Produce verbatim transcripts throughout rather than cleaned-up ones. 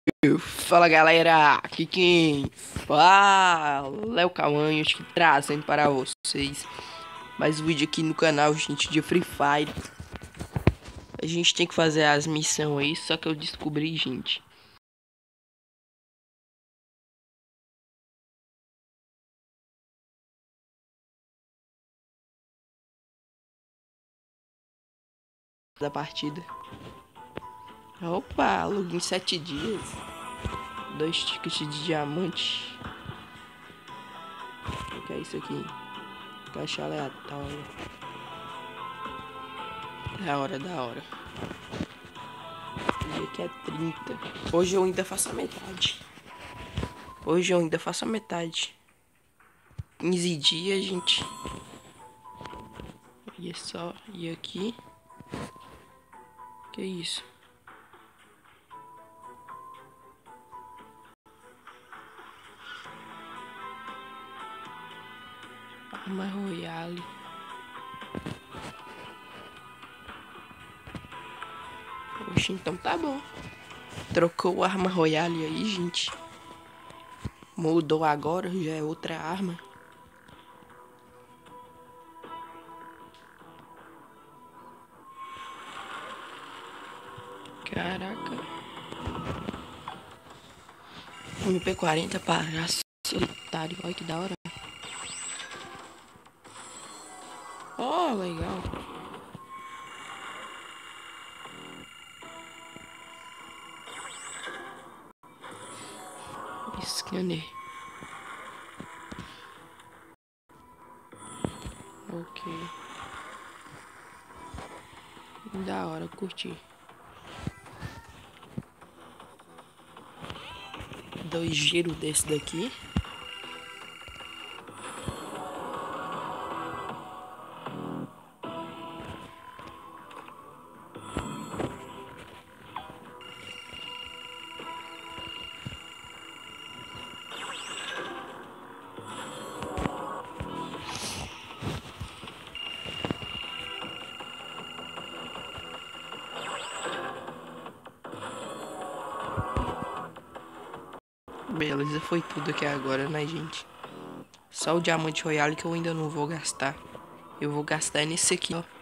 Fala galera, aqui quem fala é o Cauã, acho que trazendo para vocês mais um vídeo aqui no canal, gente, de Free Fire. A gente tem que fazer as missões aí, só que eu descobri, gente, da partida. Opa, login sete dias, dois tickets de diamante. O que é isso aqui? Caixa aleatória. Da hora, da hora. Hoje aqui é trinta. Hoje eu ainda faço a metade. Hoje eu ainda faço a metade. quinze dias, gente. E é só ir aqui. Que isso? Arma Royale. Oxe, então tá bom. Trocou o Arma Royale aí, gente. Mudou agora, já é outra arma. Caraca. M P quarenta para solitário. Olha que da hora. Oh, legal. Scanner. Ok. Da hora, curti. Dois giros desse daqui. Beleza, foi tudo aqui agora, né, gente? Só o Diamante Royale que eu ainda não vou gastar. Eu vou gastar nesse aqui, ó.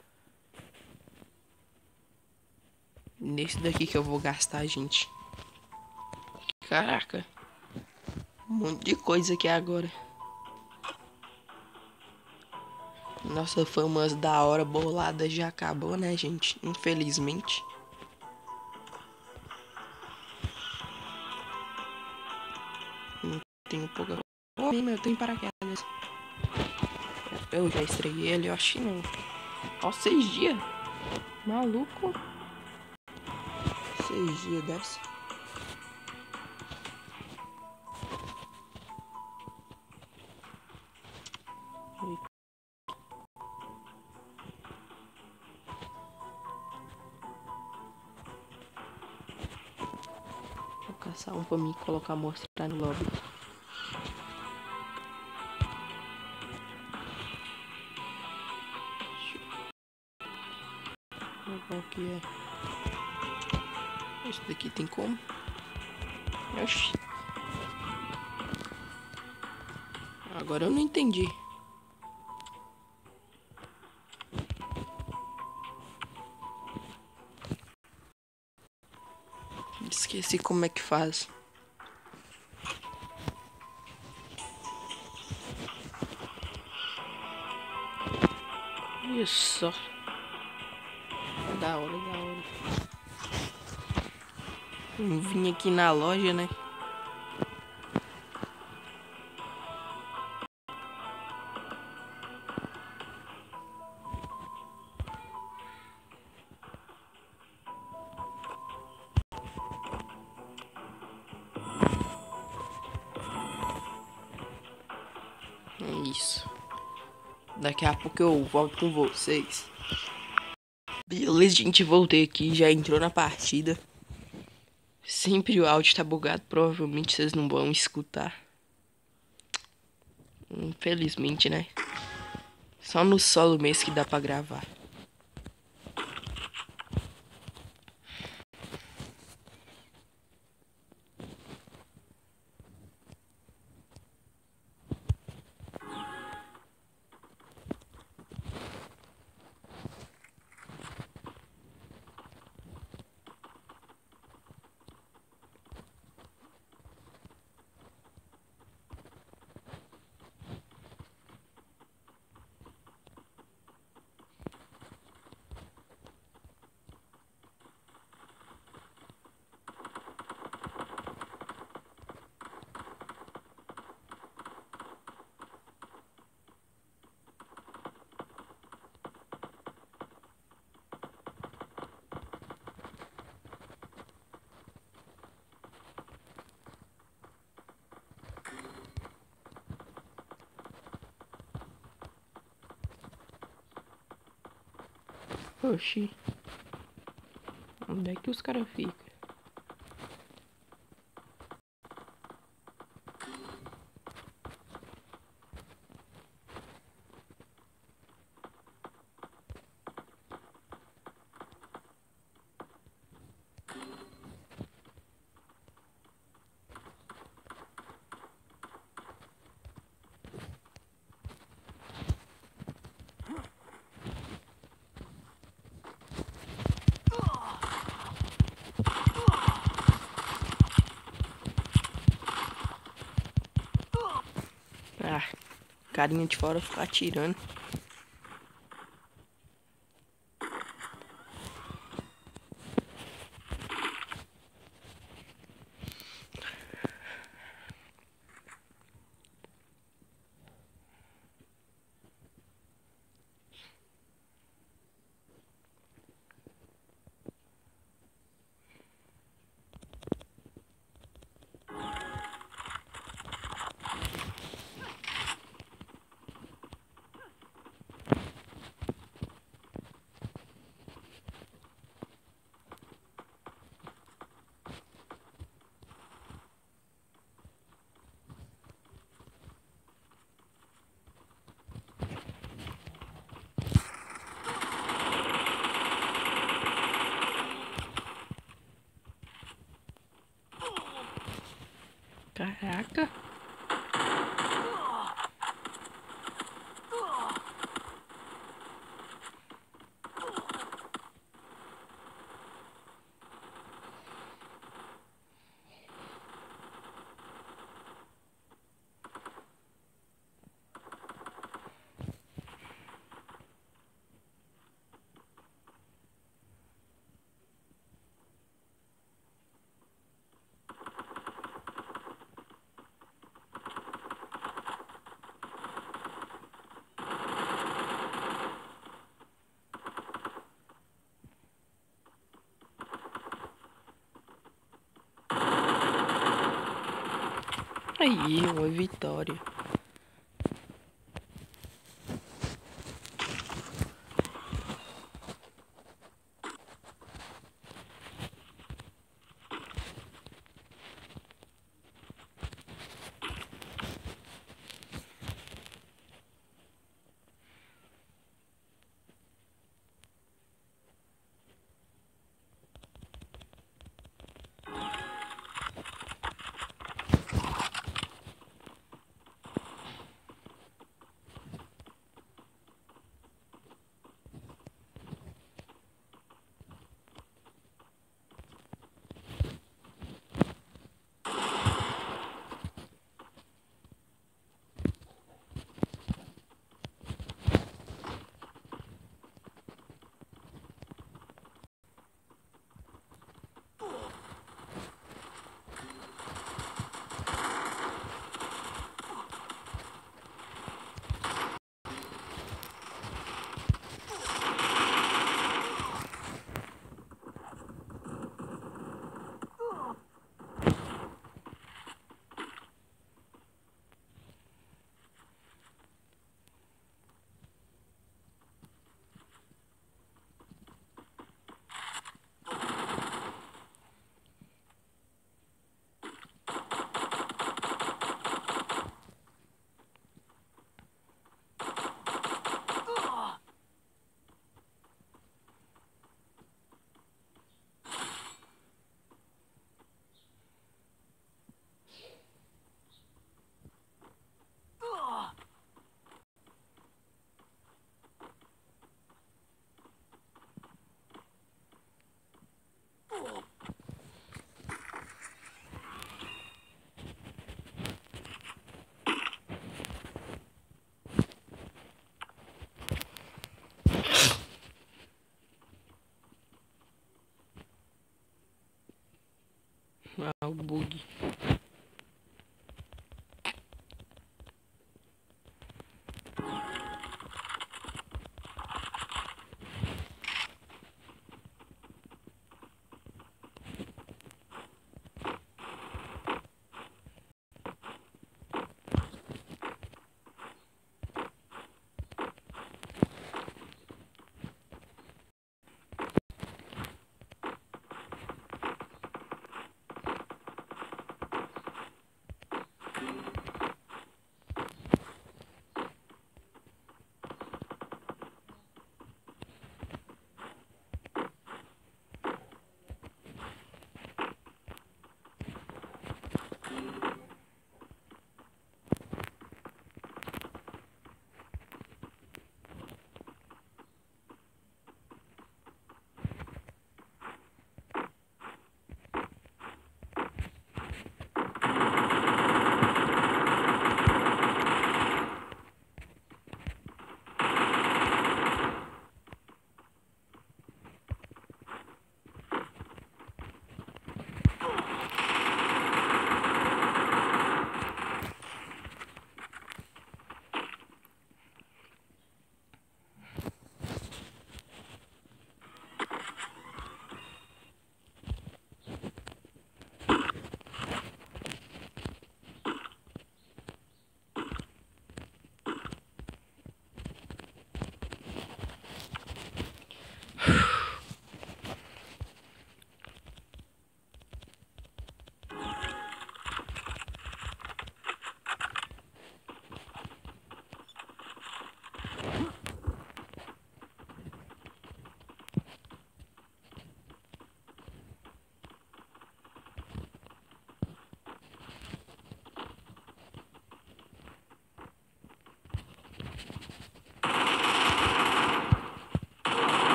Nesse daqui que eu vou gastar, gente. Caraca. Um monte de coisa aqui agora. Nossa fama da hora bolada já acabou, né, gente? Infelizmente. Não tenho pouca... Oh, meu, tem paraquedas. Eu já estreguei ele, eu acho que não. Ó, seis dias. Maluco. Seis dias dessa. Vou caçar um pra mim colocar, mostrar no lobby. Qual que é? Esse daqui tem como? Oxi. Agora eu não entendi. Esqueci como é que faz. Isso. Da hora, da hora. Eu vim aqui na loja, né? É isso. Daqui a pouco eu volto com vocês. Beleza, gente, voltei aqui, já entrou na partida. Sempre o áudio tá bugado, provavelmente vocês não vão escutar. Infelizmente, né? Só no solo mesmo que dá pra gravar. Oxi. Onde é que os caras ficam? Ah, carinha de fora ficar atirando. Caraca. Aí, uma vitória. Ah, o bug.